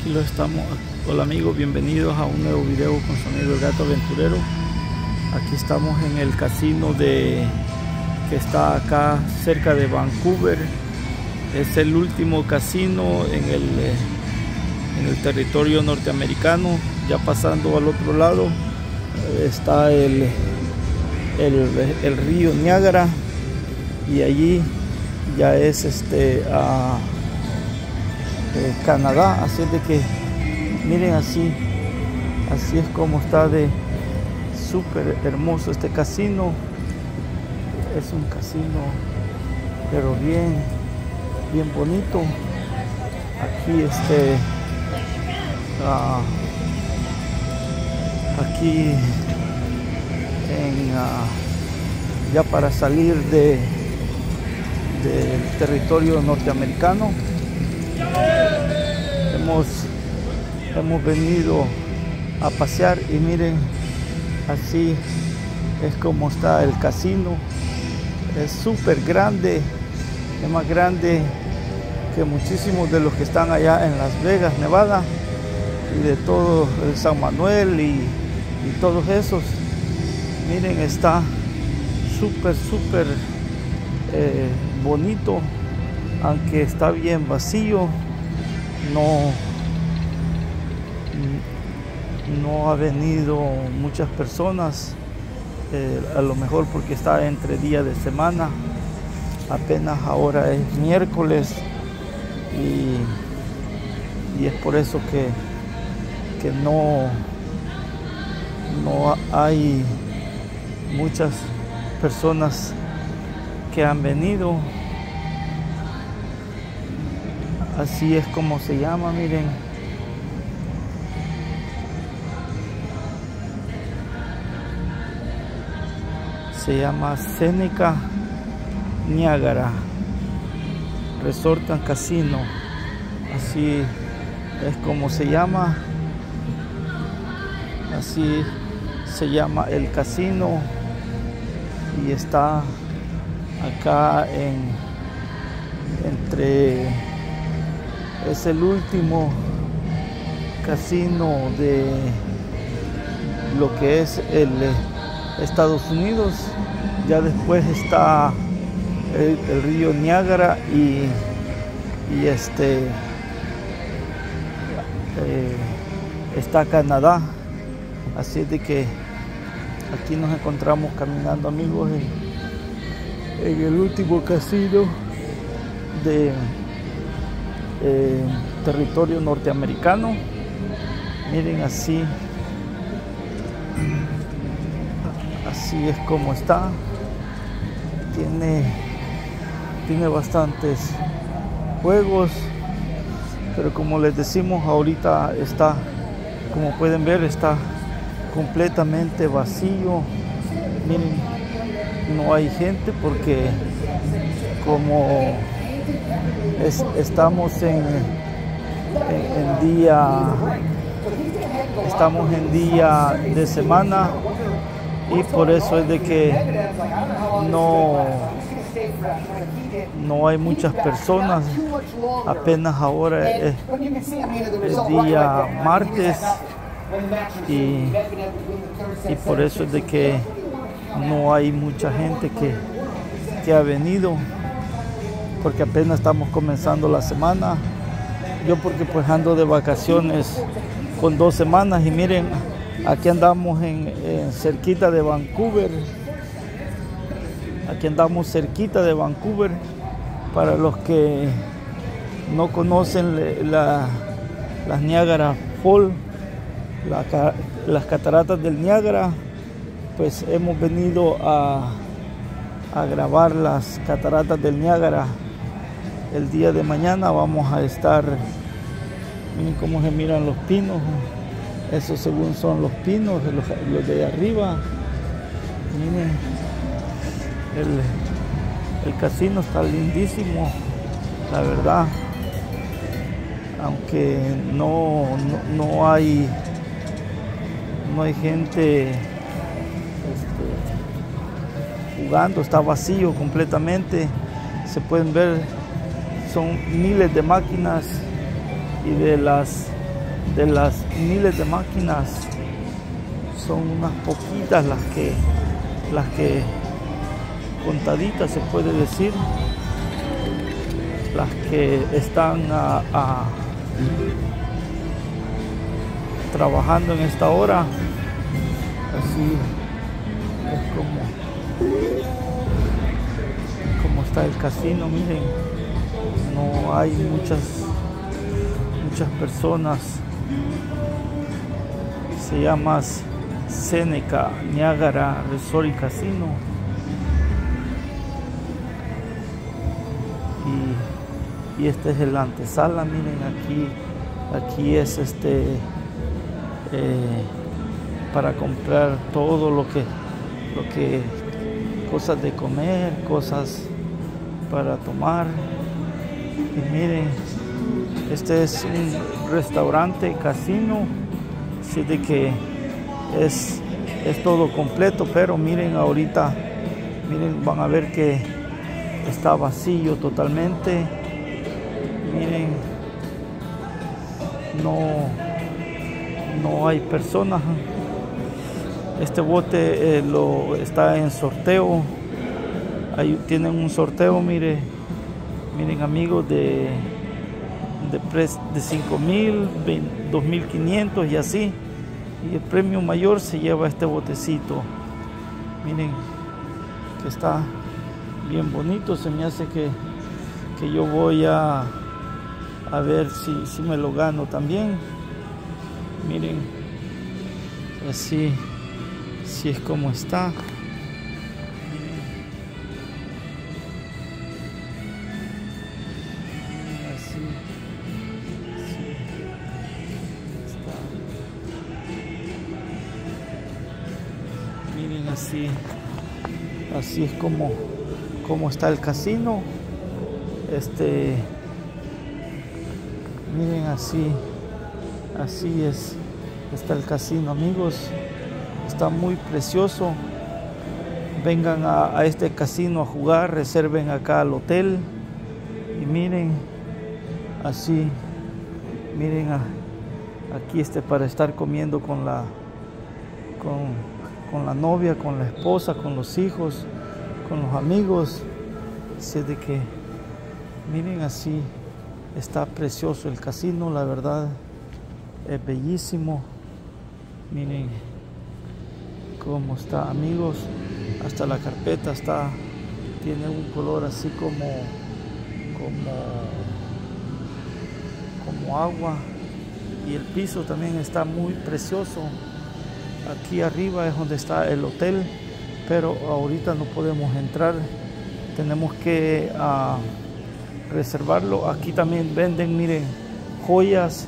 Aquí lo estamos. Hola amigos, bienvenidos a un nuevo video con sonido del gato aventurero. Aquí estamos en el casino que está acá cerca de Vancouver. Es el último casino en el territorio norteamericano. Ya pasando al otro lado está el río Niagara, y allí ya es Canadá. Así es de que miren, así es como está de súper hermoso este casino. Es un casino pero bien bonito. Aquí aquí ya para salir del territorio norteamericano, hemos venido a pasear, y miren, así es como está el casino. Es súper grande, es más grande que muchísimos de los que están allá en Las Vegas, Nevada, y de todo el San Manuel y todos esos. Miren, está súper bonito, aunque está bien vacío. No ha venido muchas personas, a lo mejor porque está entre día de semana. Apenas ahora es miércoles, y es por eso que no hay muchas personas que han venido. Así es como se llama, miren. Se llama Seneca Niagara Resort and Casino. Así es como se llama. Así se llama el casino, y está acá es el último casino de lo que es el Estados Unidos. Ya después está el río Niágara y está Canadá. Así de que aquí nos encontramos caminando, amigos, en el último casino de territorio norteamericano. Miren, así es como está. Tiene bastantes juegos, pero como les decimos, ahorita está, como pueden ver, está completamente vacío. Miren, no hay gente porque como estamos en día de semana, y por eso es de que no hay muchas personas. Apenas ahora es día martes, y por eso es de que no hay mucha gente que ha venido, porque apenas estamos comenzando la semana. Yo porque pues ando de vacaciones con 2 semanas, y miren, aquí andamos en cerquita de Vancouver. Aquí andamos cerquita de Vancouver. Para los que no conocen las Niagara Falls, las cataratas del Niágara, pues hemos venido a grabar las cataratas del Niágara. El día de mañana vamos a estar, miren cómo se miran los pinos. Esos según son los pinos, los de arriba. Miren, el casino está lindísimo, la verdad. Aunque no hay gente jugando, está vacío completamente. Se pueden ver, son miles de máquinas, y de las de las miles de máquinas, son unas poquitas las que contaditas se puede decir, las que están trabajando en esta hora. Así es como está el casino. Miren, no hay muchas personas. Se llama Seneca Niagara Resort y Casino, y este es el antesala. Miren, aquí es para comprar todo lo que cosas de comer, cosas para tomar. Y miren, este es un restaurante casino, así de que es todo completo, pero miren ahorita, miren, van a ver que está vacío totalmente. Miren, no hay personas. Este bote está en sorteo. Ahí tienen un sorteo, miren amigos, de 5,000, 2,500 y así. Y el premio mayor se lleva este botecito. Miren que está bien bonito. Se me hace que yo voy a ver si me lo gano también. Miren, así es como está. Miren así está. Miren así es como está el casino. Miren así está el casino, amigos. Está muy precioso. Vengan a este casino a jugar, reserven acá al hotel. Y miren así, miren aquí para estar comiendo con la novia, con la esposa, con los hijos, con los amigos. Así de que miren, así está precioso el casino, la verdad es bellísimo. Miren cómo está, amigos. Hasta la carpeta tiene un color así como agua, y el piso también está muy precioso. Aquí arriba es donde está el hotel, pero ahorita no podemos entrar, tenemos que reservarlo. Aquí también venden, miren, joyas,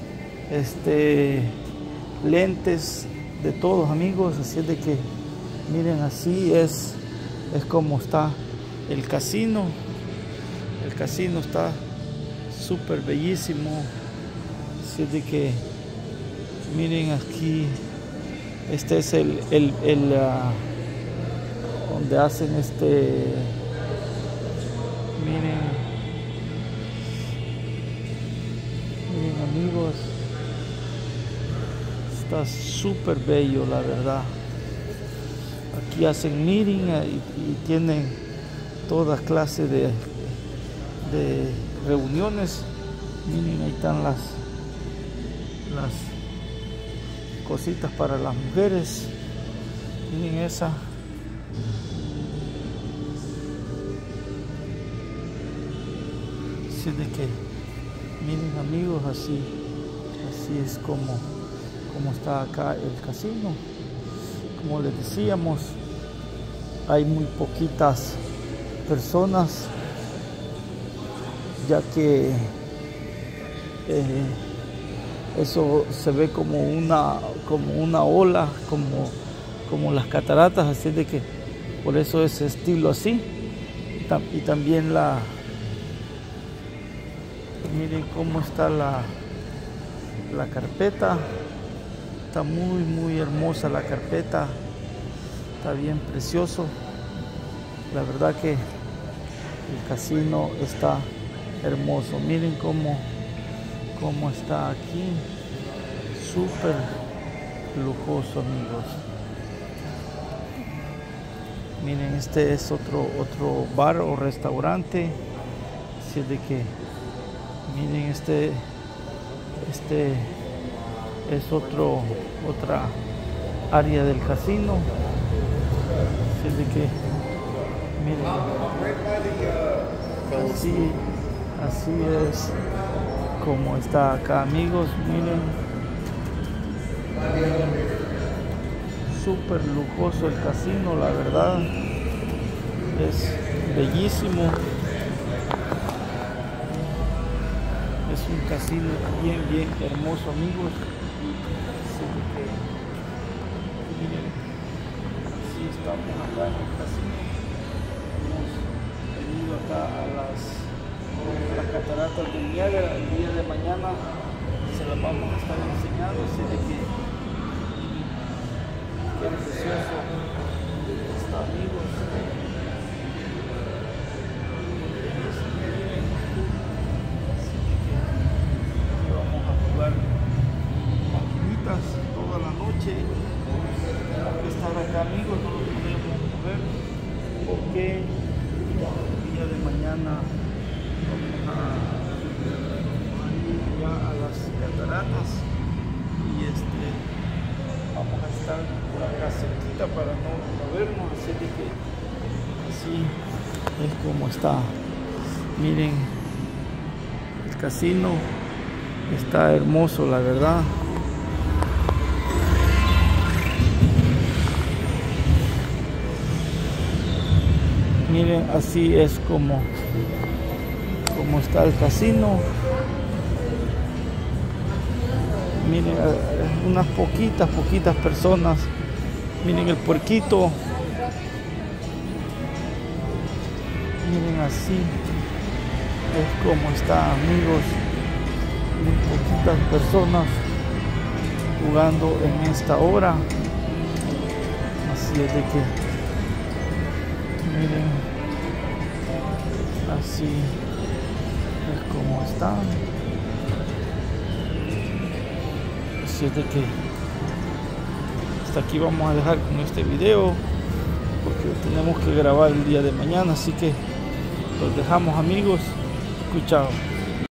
lentes, de todos, amigos. Así es de que miren, así es como está el casino. El casino está súper bellísimo. Así es de que miren, aquí este es el donde hacen miren amigos, está súper bello, la verdad. Aquí hacen meeting y tienen toda clase de reuniones. Miren, ahí están las cositas para las mujeres. Miren esa. Así de que miren, amigos, así es como está acá el casino. Como les decíamos, hay muy poquitas personas, ya que eso se ve como una ola, como las cataratas, así de que por eso es estilo así. Y también miren cómo está la carpeta. Está muy hermosa la carpeta, está bien precioso. La verdad que el casino está hermoso. Miren cómo está aquí. súper lujoso, amigos. Miren, este es otro bar o restaurante. Así es de que miren, este es otra área del casino. Así es de que miren, así es como está acá, amigos. Miren, súper lujoso el casino, la verdad es bellísimo. Es un casino bien hermoso, amigos. Así que miren, así estamos acá en el casino. Hemos venido acá a las cataratas del Niagara. El día de mañana se las vamos a estar enseñando. Así de que qué precioso está, amigos. Toda la noche tenemos que estar acá, amigos, no lo podemos mover porque el día de mañana vamos a ir ya a las cataratas y vamos a estar por acá cerquita para no movernos, así de que así es como está. Miren, el casino está hermoso, la verdad. Miren, así es como está el casino. Miren, unas poquitas personas. Miren el puerquito. Miren, así es como está, amigos. Muy poquitas personas jugando en esta hora. Así es de que miren, así es como está. Así es de que hasta aquí vamos a dejar con este video porque tenemos que grabar el día de mañana, así que los dejamos, amigos. Chao.